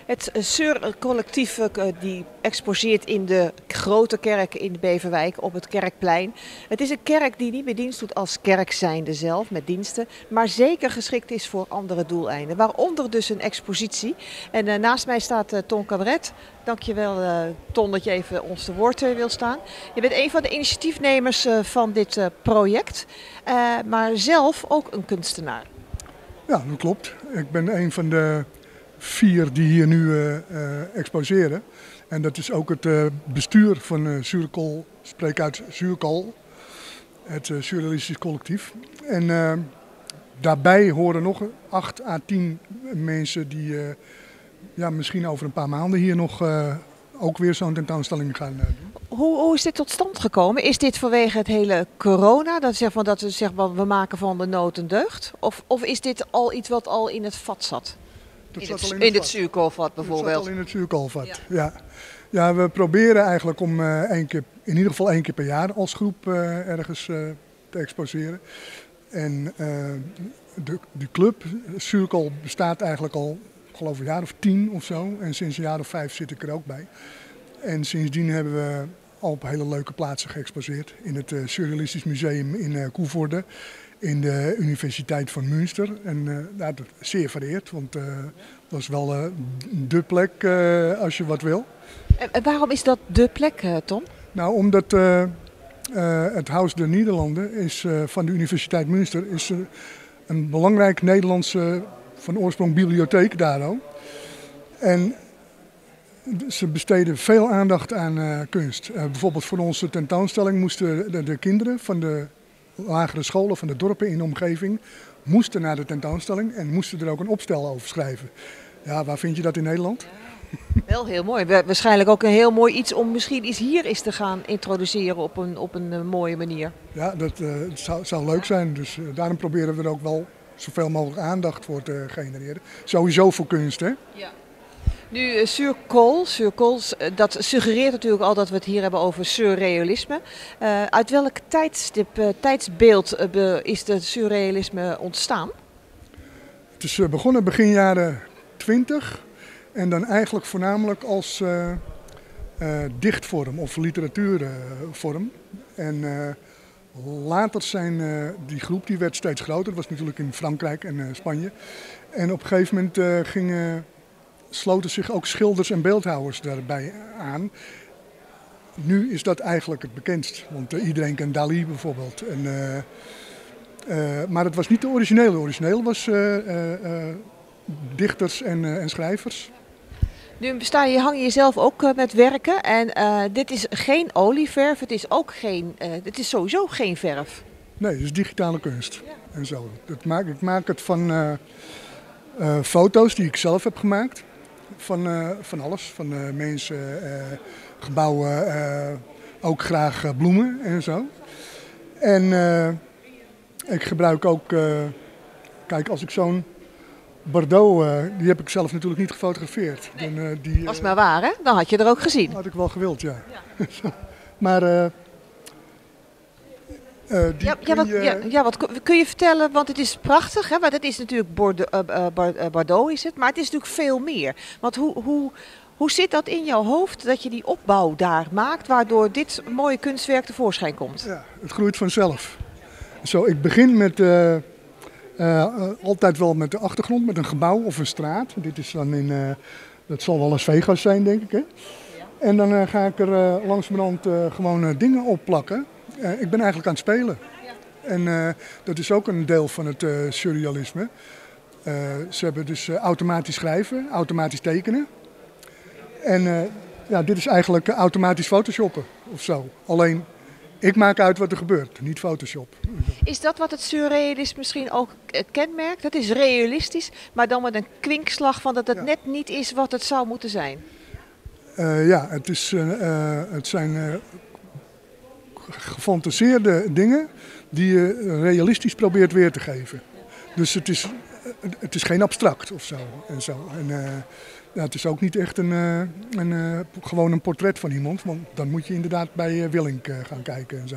Het Seur-collectief die exposeert in de grote kerk in Beverwijk op het Kerkplein. Het is een kerk die niet meer dienst doet als kerk zijnde zelf met diensten, maar zeker geschikt is voor andere doeleinden. Waaronder dus een expositie. En naast mij staat Ton Cabret. Dankjewel Ton dat je even ons te woord wil staan. Je bent een van de initiatiefnemers van dit project, maar zelf ook een kunstenaar. Ja, dat klopt. Ik ben een van de 4 die hier nu exposeren. En dat is ook het bestuur van Zuurkool, spreek uit Zuurkool, het surrealistisch collectief. En daarbij horen nog 8 à 10 mensen die misschien over een paar maanden hier nog ook weer zo'n tentoonstelling gaan doen. Hoe is dit tot stand gekomen? Is dit vanwege het hele corona? Dat we maken van de nood een deugd? Of is dit al iets wat al in het vat zat? In het zuurkoolvat bijvoorbeeld? Dat zat al in het zuurkoolvat, ja. Ja, we proberen eigenlijk om in ieder geval 1 keer per jaar als groep ergens te exposeren. En de club, Zuurkool, bestaat eigenlijk al, geloof ik, een jaar of 10 of zo. En sinds een jaar of 5 zit ik er ook bij. En sindsdien hebben we al op hele leuke plaatsen geëxposeerd. In het Surrealistisch Museum in Koevoorde, in de Universiteit van Münster. En dat is zeer vereerd, want dat is wel dé plek als je wat wil. En waarom is dat dé plek, Tom? Nou, omdat het Huis der Nederlanden is, van de Universiteit Münster is een belangrijk Nederlandse van oorsprong bibliotheek daar ook. En ze besteden veel aandacht aan kunst. Bijvoorbeeld voor onze tentoonstelling moesten de kinderen van de lagere scholen van de dorpen in de omgeving moesten naar de tentoonstelling en moesten er ook een opstel over schrijven. Ja, waar vind je dat in Nederland? Wel heel mooi. Waarschijnlijk ook een heel mooi iets om misschien iets hier eens te gaan introduceren op een mooie manier. Ja, dat zou leuk zijn. Dus daarom proberen we er ook wel zoveel mogelijk aandacht voor te genereren. Sowieso voor kunst, hè? Ja. Nu, Zuurkool, dat suggereert natuurlijk al dat we het hier hebben over surrealisme. Uit welk tijdsbeeld is het surrealisme ontstaan? Het is begonnen begin jaren 20 en dan eigenlijk voornamelijk als dichtvorm of literatuurvorm. En later zijn die groep die werd steeds groter. Dat was natuurlijk in Frankrijk en Spanje. En op een gegeven moment sloten zich ook schilders en beeldhouwers daarbij aan. Nu is dat eigenlijk het bekendst, want iedereen kent Dali bijvoorbeeld. Maar het was niet de originele. De originele was dichters en schrijvers. Nu hang je zelf ook met werken en dit is geen olieverf, het is sowieso geen verf. Nee, het is digitale kunst. Ja. En zo. Ik maak het van foto's die ik zelf heb gemaakt. Van alles, van mensen, gebouwen, ook graag bloemen en zo. En ik gebruik ook, kijk, als ik zo'n Bordeaux, die heb ik zelf natuurlijk niet gefotografeerd. Nee. Was maar waar, hè? Dan had je er ook gezien. Had ik wel gewild, ja. Maar wat kun je vertellen? Want het is prachtig, hè? Want het is natuurlijk Bordeaux is het, maar het is natuurlijk veel meer. Want hoe zit dat in jouw hoofd dat je die opbouw daar maakt, waardoor dit mooie kunstwerk tevoorschijn komt? Ja, het groeit vanzelf. Zo, ik begin met altijd wel met de achtergrond, met een gebouw of een straat. Dit is dan dat zal wel Las Vegas zijn, denk ik, hè? Ja. En dan ga ik er langzamerhand gewoon dingen op plakken. Ik ben eigenlijk aan het spelen. Ja. En dat is ook een deel van het surrealisme. Ze hebben dus automatisch schrijven, automatisch tekenen. En dit is eigenlijk automatisch photoshoppen of zo. Alleen, ik maak uit wat er gebeurt, niet Photoshop. Is dat wat het surrealisme misschien ook kenmerkt? Het is realistisch, maar dan met een kwinkslag van dat het net niet is wat het zou moeten zijn. Het zijn gefantaseerde dingen die je realistisch probeert weer te geven. Dus het is geen abstract of zo. En zo. Het is ook niet echt gewoon een portret van iemand, want dan moet je inderdaad bij Willink gaan kijken en zo.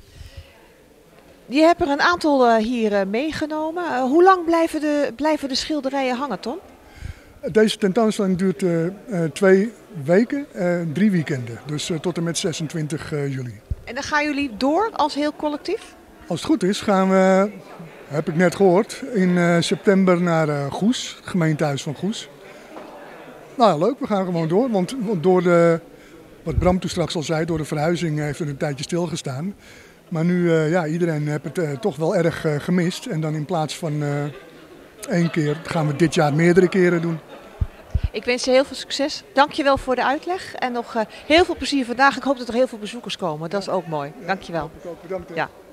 Je hebt er een aantal hier meegenomen. Hoe lang blijven de schilderijen hangen, Tom? Deze tentoonstelling duurt 2 weken, 3 weekenden. Dus tot en met 26 juli. En dan gaan jullie door als heel collectief? Als het goed is gaan we, heb ik net gehoord, in september naar Goes, het gemeentehuis van Goes. Nou, leuk, we gaan gewoon door. Want door wat Bram toen straks al zei, door de verhuizing heeft het een tijdje stilgestaan. Maar nu, iedereen heeft het toch wel erg gemist. En dan in plaats van 1 keer gaan we dit jaar meerdere keren doen. Ik wens je heel veel succes. Dankjewel voor de uitleg en nog heel veel plezier vandaag. Ik hoop dat er heel veel bezoekers komen. Dat is ook mooi. Dankjewel. Bedankt. Ja.